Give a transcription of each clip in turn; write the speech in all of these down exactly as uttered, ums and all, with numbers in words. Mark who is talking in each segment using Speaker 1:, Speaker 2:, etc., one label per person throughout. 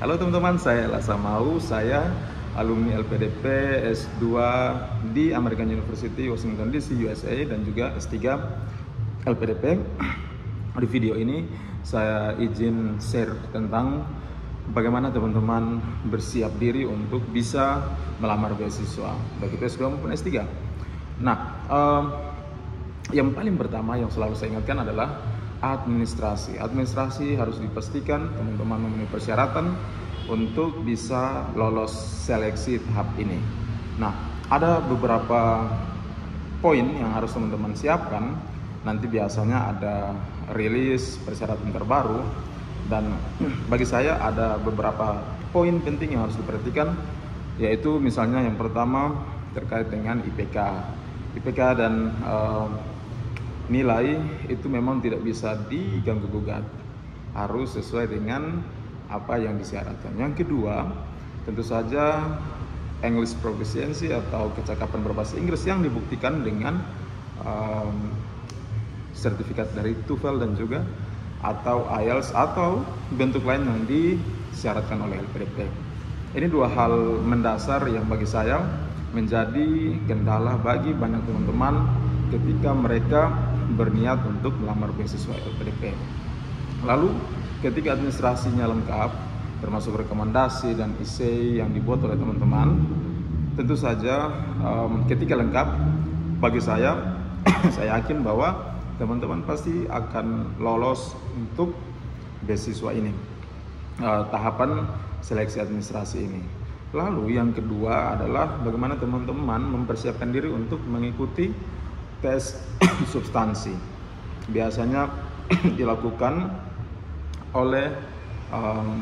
Speaker 1: Halo teman-teman, saya Lasa Mau, saya alumni L P D P S dua di American University, Washington D C, U S A, dan juga S tiga L P D P. Di video ini saya izin share tentang bagaimana teman-teman bersiap diri untuk bisa melamar beasiswa, baik itu S dua maupun S tiga. Nah, um, yang paling pertama yang selalu saya ingatkan adalah administrasi. Administrasi harus dipastikan teman-teman memenuhi persyaratan untuk bisa lolos seleksi tahap ini. Nah, ada beberapa poin yang harus teman-teman siapkan. Nanti biasanya ada rilis persyaratan terbaru, dan bagi saya ada beberapa poin penting yang harus diperhatikan, yaitu misalnya yang pertama terkait dengan I P K. I P K dan uh, nilai itu memang tidak bisa diganggu gugat, harus sesuai dengan apa yang disyaratkan. Yang kedua, tentu saja English proficiency atau kecakapan berbahasa Inggris yang dibuktikan dengan um, sertifikat dari TOEFL dan juga atau I E L T S atau bentuk lain yang disyaratkan oleh L P D P. Ini dua hal mendasar yang bagi saya menjadi kendala bagi banyak teman-teman ketika mereka berniat untuk melamar beasiswa L P D P. Lalu ketika administrasinya lengkap, termasuk rekomendasi dan essay yang dibuat oleh teman-teman, tentu saja um, ketika lengkap, bagi saya saya yakin bahwa teman-teman pasti akan lolos untuk beasiswa ini, uh, tahapan seleksi administrasi ini. Lalu yang kedua adalah bagaimana teman-teman mempersiapkan diri untuk mengikuti tes substansi. Biasanya dilakukan oleh um,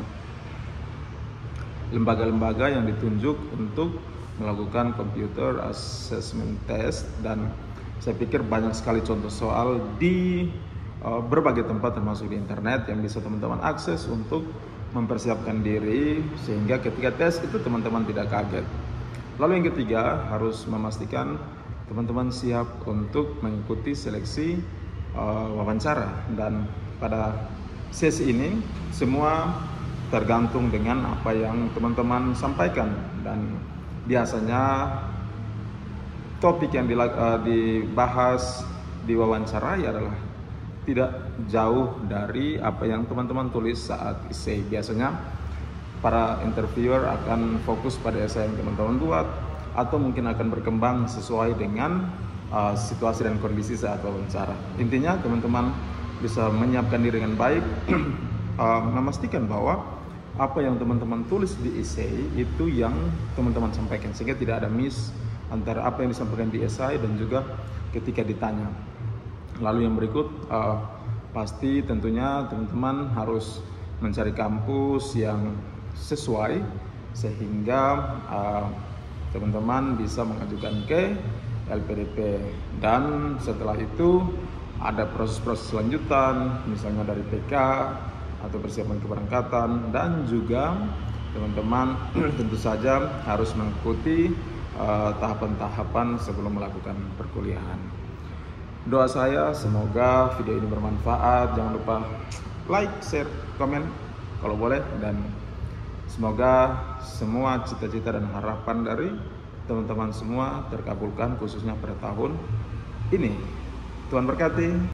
Speaker 1: lembaga-lembaga yang ditunjuk untuk melakukan computer assessment test, dan saya pikir banyak sekali contoh soal di uh, berbagai tempat termasuk di internet yang bisa teman-teman akses untuk mempersiapkan diri sehingga ketika tes itu teman-teman tidak kaget. Lalu yang ketiga, harus memastikan teman-teman siap untuk mengikuti seleksi uh, wawancara, dan pada sesi ini semua tergantung dengan apa yang teman-teman sampaikan, dan biasanya topik yang dibahas di wawancara adalah tidak jauh dari apa yang teman-teman tulis saat essay. Biasanya para interviewer akan fokus pada essay yang teman-teman buat, atau mungkin akan berkembang sesuai dengan uh, situasi dan kondisi saat wawancara. Intinya teman-teman bisa menyiapkan diri dengan baik, uh, memastikan bahwa apa yang teman-teman tulis di essay itu yang teman-teman sampaikan, sehingga tidak ada miss antara apa yang disampaikan di essay dan juga ketika ditanya. Lalu yang berikut, uh, pasti tentunya teman-teman harus mencari kampus yang sesuai sehingga uh, teman-teman bisa mengajukan ke L P D P, dan setelah itu ada proses-proses lanjutan, misalnya dari P K atau persiapan keberangkatan, dan juga teman-teman tentu saja harus mengikuti uh, tahapan-tahapan sebelum melakukan perkuliahan. Doa saya semoga video ini bermanfaat. Jangan lupa like, share, komen kalau boleh, dan semoga semua cita-cita dan harapan dari teman-teman semua terkabulkan, khususnya pada tahun ini. Tuhan berkati.